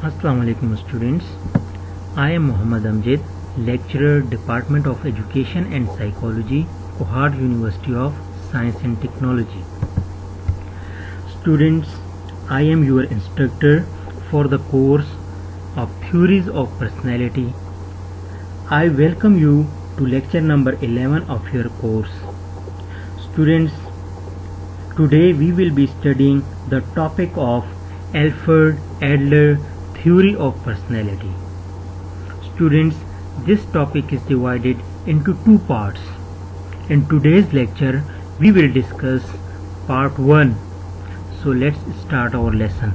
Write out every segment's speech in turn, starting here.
Assalamu alaikum students. I am Muhammad Amjad, lecturer, Department of Education and Psychology, Kohad University of Science and Technology. Students, I am your instructor for the course of Theories of Personality. I welcome you to lecture number 11 of your course. Students, today we will be studying the topic of Alfred Adler Theory of Personality. Students, this topic is divided into two parts. In today's lecture, we will discuss part 1. So let's start our lesson.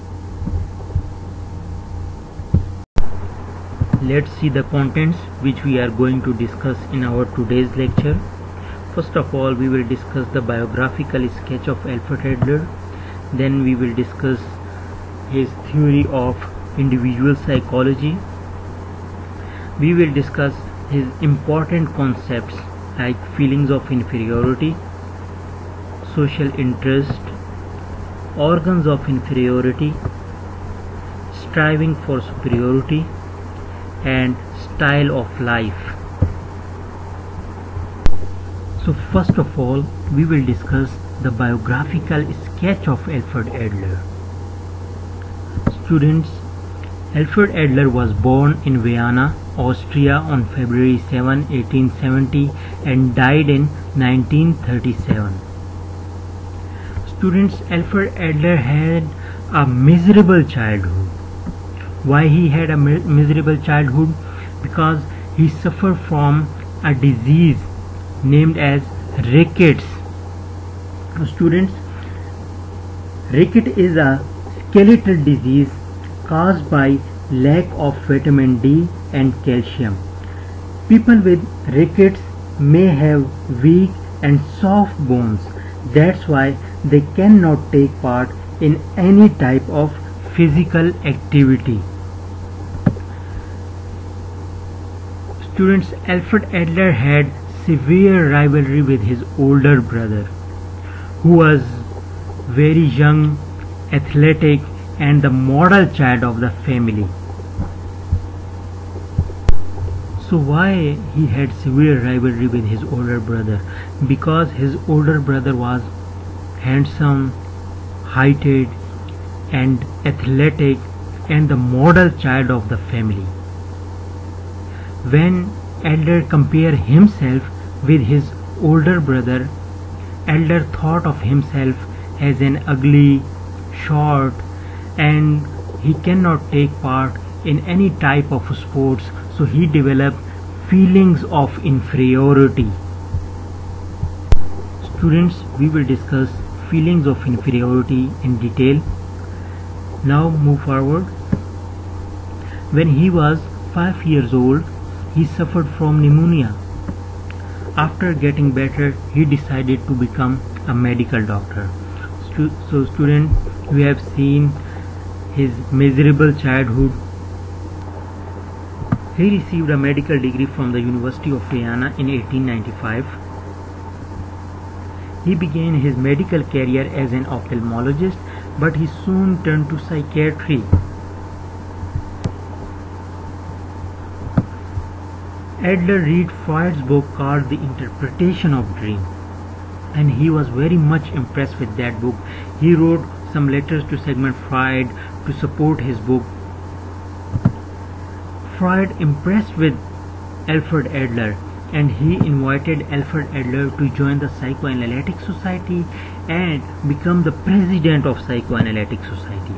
Let's see the contents which we are going to discuss in our today's lecture. First of all, we will discuss the biographical sketch of Alfred Adler. Then we will discuss his theory of individual psychology. We will discuss his important concepts like feelings of inferiority, social interest, organs of inferiority, striving for superiority, and style of life. So first of all, we will discuss the biographical sketch of Alfred Adler. Students, Alfred Adler was born in Vienna, Austria on February 7, 1870 and died in 1937. Students, Alfred Adler had a miserable childhood. Why he had a miserable childhood? Because he suffered from a disease named as rickets. Students, ricket is a skeletal disease caused by lack of vitamin D and calcium. People with rickets may have weak and soft bones. That's why they cannot take part in any type of physical activity. Students, Alfred Adler had severe rivalry with his older brother, who was very young, athletic, and the model child of the family. So why he had severe rivalry with his older brother? Because his older brother was handsome, heighted, and athletic, and the model child of the family. When Adler compared himself with his older brother, Adler thought of himself as an ugly, short, and he cannot take part in any type of sports, so he developed feelings of inferiority. Students, we will discuss feelings of inferiority in detail. Now move forward. When he was 5 years old, he suffered from pneumonia. After getting better, he decided to become a medical doctor. So students, we have seen his miserable childhood. He received a medical degree from the University of Vienna in 1895. He began his medical career as an ophthalmologist, but he soon turned to psychiatry. Adler read Freud's book called The Interpretation of Dream, and he was very much impressed with that book. He wrote some letters to Sigmund Freud to support his book. Freud impressed with Alfred Adler, and he invited Alfred Adler to join the Psychoanalytic Society and become the president of Psychoanalytic Society.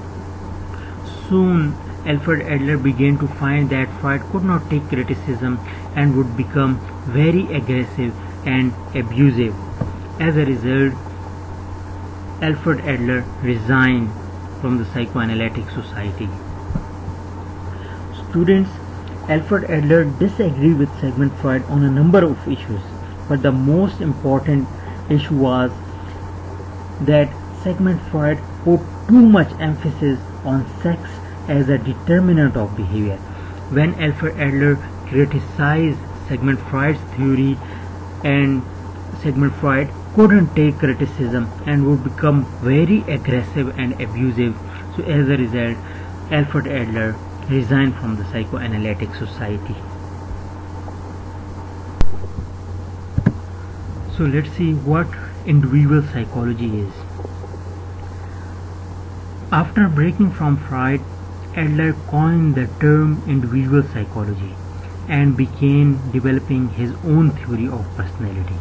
Soon Alfred Adler began to find that Freud could not take criticism and would become very aggressive and abusive. As a result, Alfred Adler resigned from the Psychoanalytic Society. Students, Alfred Adler disagreed with Sigmund Freud on a number of issues, but the most important issue was that Sigmund Freud put too much emphasis on sex as a determinant of behavior. When Alfred Adler criticized Sigmund Freud's theory, and Sigmund Freud couldn't take criticism and would become very aggressive and abusive. So as a result, Alfred Adler resigned from the Psychoanalytic Society. So let's see what individual psychology is. After breaking from Freud, Adler coined the term individual psychology and began developing his own theory of personality.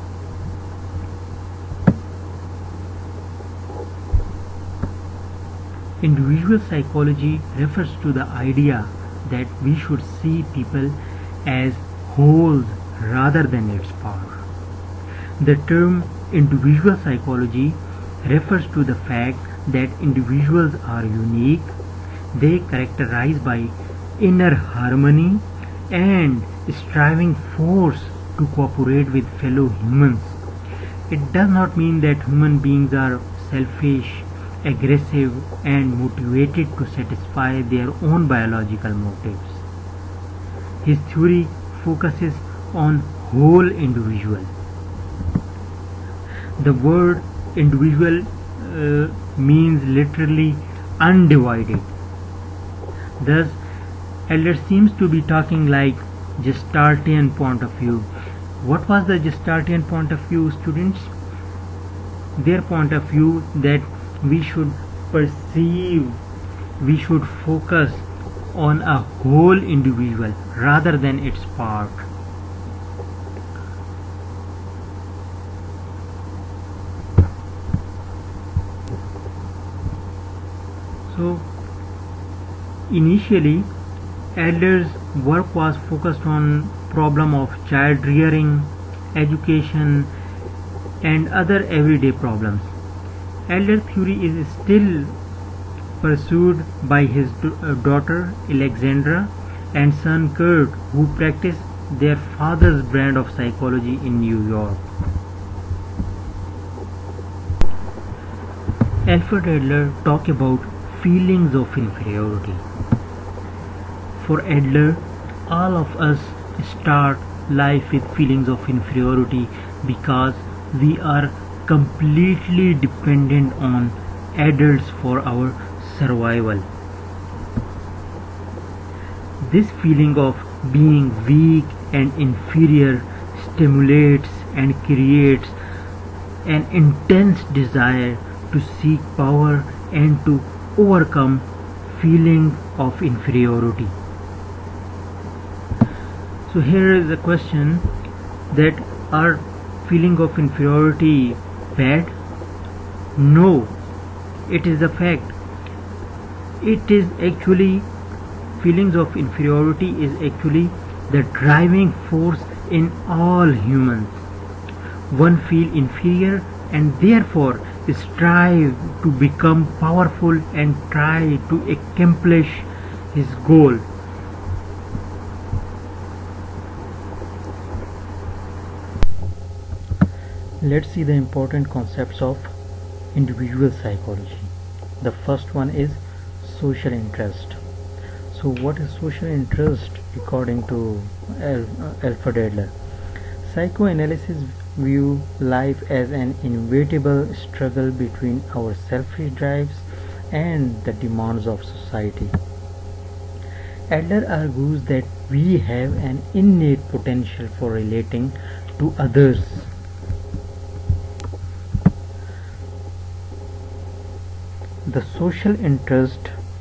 Individual psychology refers to the idea that we should see people as wholes rather than its parts. The term individual psychology refers to the fact that individuals are unique, they characterized by inner harmony and striving force to cooperate with fellow humans. It does not mean that human beings are selfish, aggressive and motivated to satisfy their own biological motives. His theory focuses on whole individual. The word individual means literally undivided. Thus, Adler seems to be talking like Gestaltian point of view. What was the Gestaltian point of view, students? Their point of view that we should perceive, we should focus on a whole individual rather than its part. So initially Adler's work was focused on problem of child rearing, education and other everyday problems. Adler's theory is still pursued by his daughter Alexandra and son Kurt, who practice their father's brand of psychology in New York. Alfred Adler talked about feelings of inferiority. For Adler, all of us start life with feelings of inferiority because we are completely dependent on adults for our survival. This feeling of being weak and inferior stimulates and creates an intense desire to seek power and to overcome feeling of inferiority. So here is the question, that are feeling of inferiority bad? No, it is a fact. It is actually, feelings of inferiority is actually the driving force in all humans. One feel inferior and therefore strive to become powerful and try to accomplish his goal. Let's see the important concepts of individual psychology. The first one is social interest. So what is social interest according to Alfred Adler? Psychoanalysis view life as an inevitable struggle between our selfish drives and the demands of society. Adler argues that we have an innate potential for relating to others. The social interest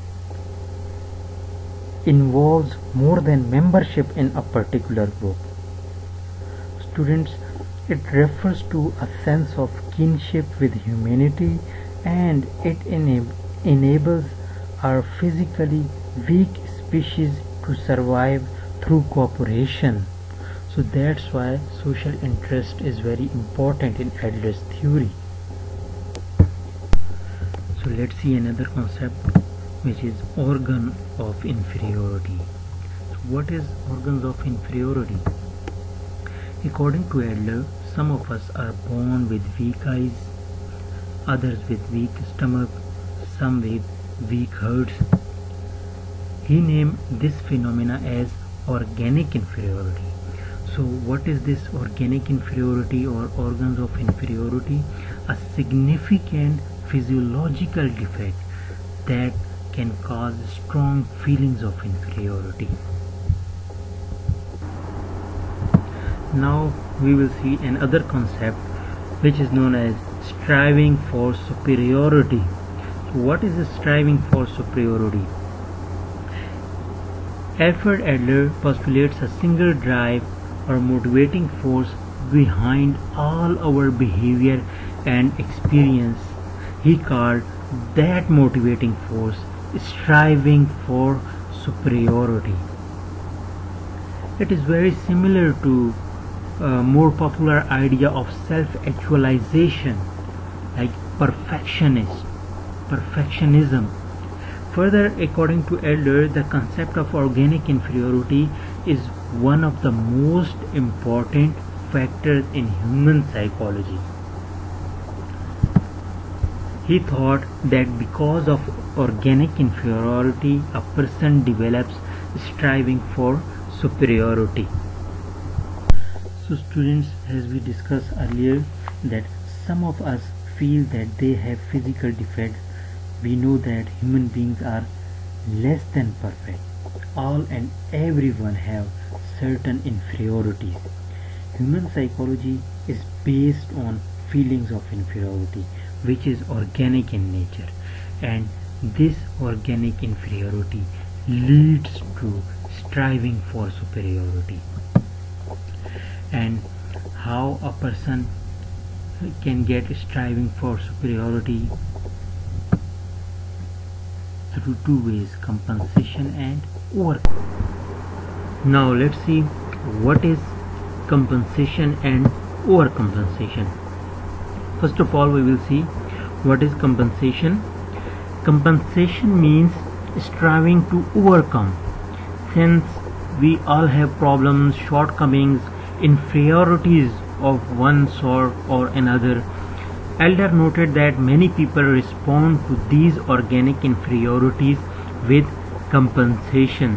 involves more than membership in a particular group. Students, it refers to a sense of kinship with humanity, and it enables our physically weak species to survive through cooperation. So that's why social interest is very important in Adler's theory. So let's see another concept, which is organ of inferiority. So what is organs of inferiority? According to Adler, some of us are born with weak eyes, others with weak stomach, some with weak hearts. He named this phenomena as organic inferiority. So what is this organic inferiority or organs of inferiority? A significant physiological defect that can cause strong feelings of inferiority. Now we will see another concept which is known as striving for superiority. So what is striving for superiority? Alfred Adler postulates a single drive or motivating force behind all our behavior and experience. He called that motivating force striving for superiority. It is very similar to a more popular idea of self-actualization, like perfectionism. Further, according to Adler, the concept of organic inferiority is one of the most important factors in human psychology. He thought that because of organic inferiority, a person develops striving for superiority. So students, as we discussed earlier, that some of us feel that they have physical defects. We know that human beings are less than perfect. All and everyone have certain inferiorities. Human psychology is based on feelings of inferiority, which is organic in nature, and this organic inferiority leads to striving for superiority. And how a person can get striving for superiority? Through two ways: compensation and overcompensation. Now let's see what is compensation and overcompensation. First of all, we will see what is compensation. Compensation means striving to overcome. Since we all have problems, shortcomings, inferiorities of one sort or another, Adler noted that many people respond to these organic inferiorities with compensation.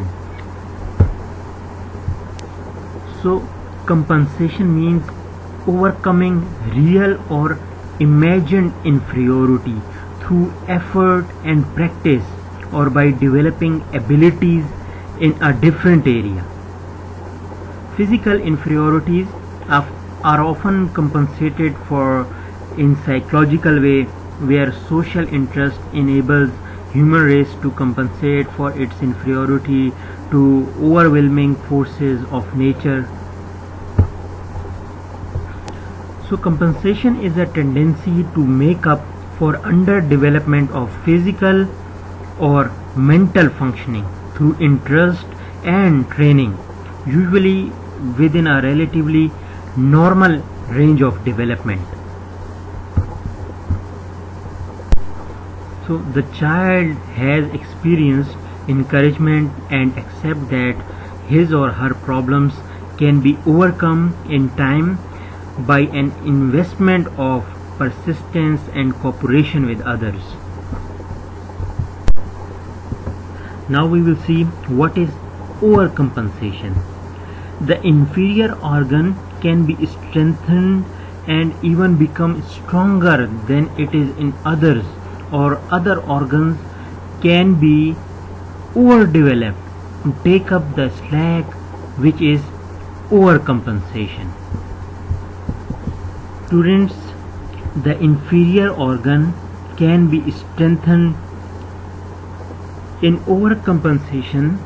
So compensation means overcoming real or imagined inferiority through effort and practice, or by developing abilities in a different area. Physical inferiorities are often compensated for in psychological way, where social interest enables human race to compensate for its inferiority to overwhelming forces of nature. So compensation is a tendency to make up for underdevelopment of physical or mental functioning through interest and training, usually within a relatively normal range of development. So the child has experienced encouragement and accept that his or her problems can be overcome in time by an investment of persistence and cooperation with others. Now we will see what is overcompensation. The inferior organ can be strengthened and even become stronger than it is in others, or other organs can be overdeveloped to take up the slack, which is overcompensation. Students, the inferior organ can be strengthened. In overcompensation,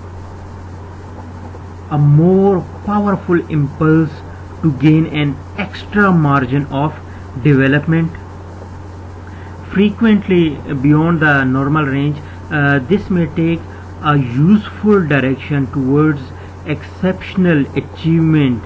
a more powerful impulse to gain an extra margin of development, frequently beyond the normal range. This may take a useful direction towards exceptional achievement.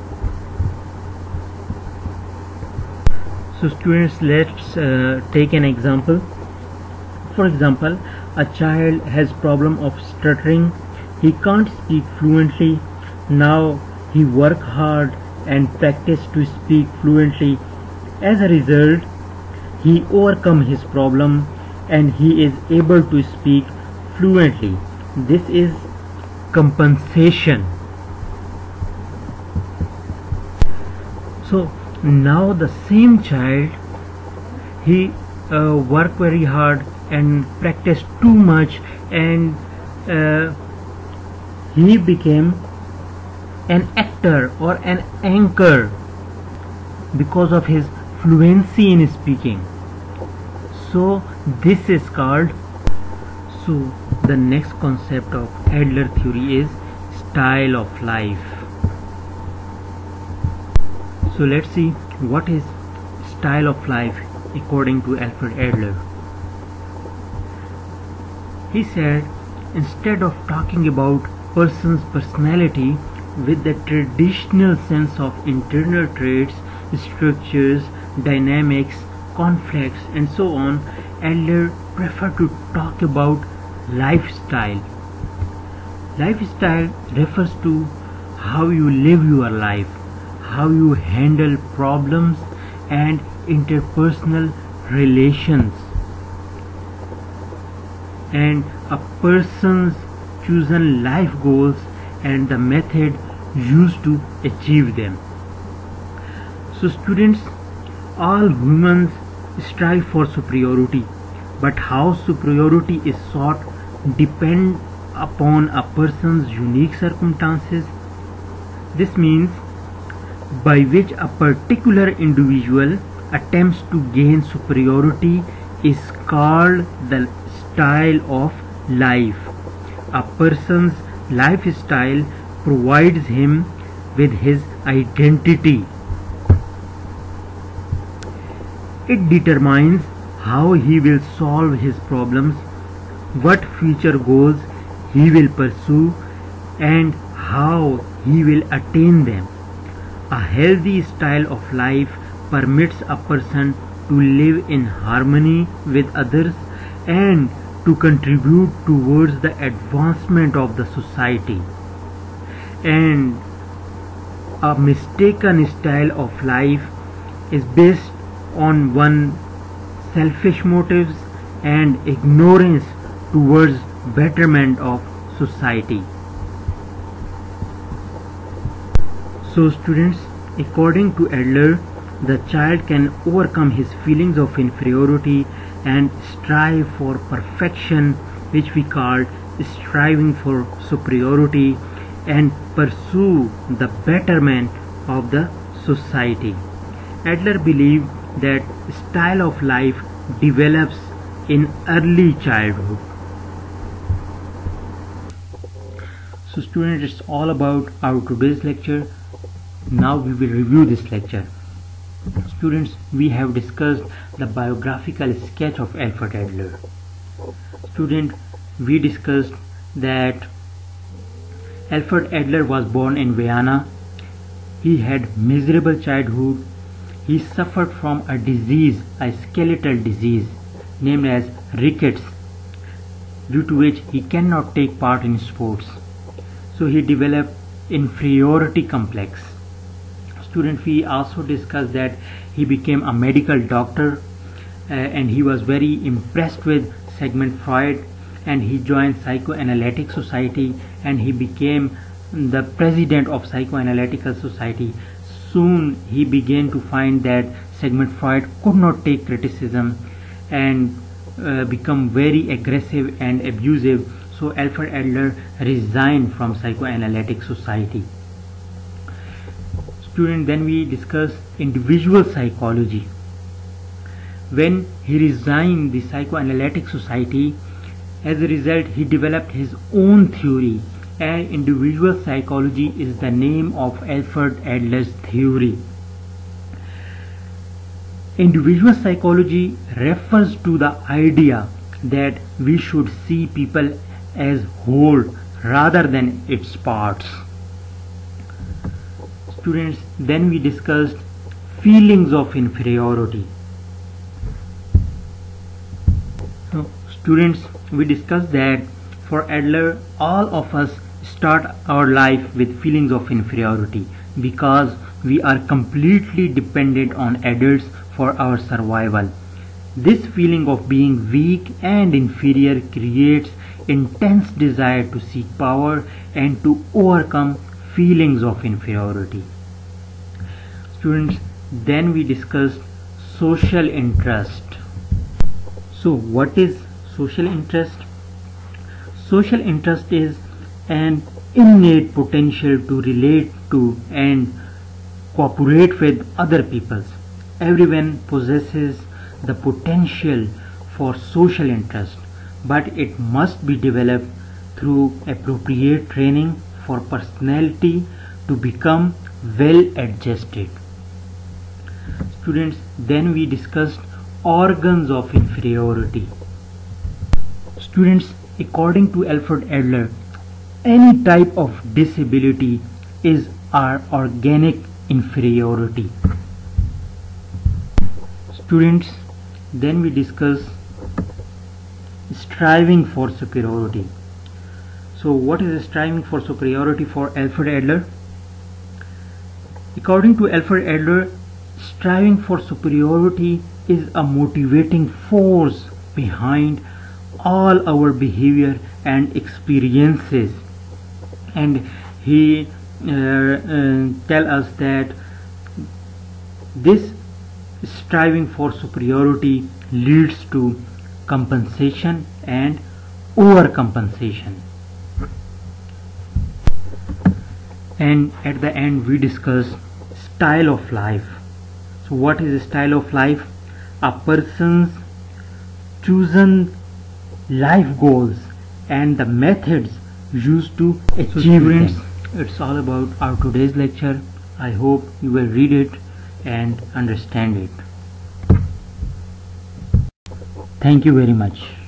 So students, let's take an example. For example, a child has problem of stuttering. He can't speak fluently. Now he work hard and practice to speak fluently. As a result, he overcome his problem and he is able to speak fluently. This is compensation. So now the same child, he work very hard, and practiced too much, and he became an actor or an anchor because of his fluency in speaking. So this is called. So the next concept of Adler theory is style of life. So let's see what is style of life according to Alfred Adler. He said, instead of talking about person's personality with the traditional sense of internal traits, structures, dynamics, conflicts, and so on, Adler preferred to talk about lifestyle. Lifestyle refers to how you live your life, how you handle problems and interpersonal relations, and a person's chosen life goals and the method used to achieve them. So students, all humans strive for superiority, but how superiority is sought depends upon a person's unique circumstances. This means by which a particular individual attempts to gain superiority is called the style of life. A person's lifestyle provides him with his identity. It determines how he will solve his problems, what future goals he will pursue, and how he will attain them. A healthy style of life permits a person to live in harmony with others and to contribute towards the advancement of the society. And a mistaken style of life is based on one's selfish motives and ignorance towards betterment of society. So students, according to Adler, the child can overcome his feelings of inferiority and strive for perfection, which we call striving for superiority, and pursue the betterment of the society. Adler believed that style of life develops in early childhood. So students, it's all about our today's lecture. Now we will review this lecture. Students, we have discussed the biographical sketch of Alfred Adler. Student, we discussed that Alfred Adler was born in Vienna. He had miserable childhood. He suffered from a disease, a skeletal disease named as rickets, due to which he cannot take part in sports. So he developed inferiority complex. Student, we also discussed that he became a medical doctor and he was very impressed with Sigmund Freud, and he joined Psychoanalytic Society and he became the president of Psychoanalytical Society. Soon he began to find that Sigmund Freud could not take criticism and become very aggressive and abusive. So Alfred Adler resigned from Psychoanalytic Society. Student, then we discussed individual psychology. When he resigned the Psychoanalytic Society, as a result he developed his own theory, and individual psychology is the name of Alfred Adler's theory. Individual psychology refers to the idea that we should see people as whole rather than its parts. Students, then we discussed feelings of inferiority. So students, we discussed that for Adler, all of us start our life with feelings of inferiority because we are completely dependent on adults for our survival. This feeling of being weak and inferior creates intense desire to seek power and to overcome feelings of inferiority. Students, then we discussed social interest. So what is social interest? Social interest is an innate potential to relate to and cooperate with other peoples. Everyone possesses the potential for social interest, but it must be developed through appropriate training for personality to become well adjusted. Students, then we discussed organs of inferiority. Students, according to Alfred Adler, any type of disability is our organic inferiority. Students, then we discuss striving for superiority. So what is striving for superiority for Alfred Adler? According to Alfred Adler, striving for superiority is a motivating force behind all our behavior and experiences, and he tell us that this striving for superiority leads to compensation and overcompensation. And at the end we discuss style of life. So what is a style of life? A person's chosen life goals and the methods used to achieve them. It's all about our today's lecture. I hope you will read it and understand it. Thank you very much.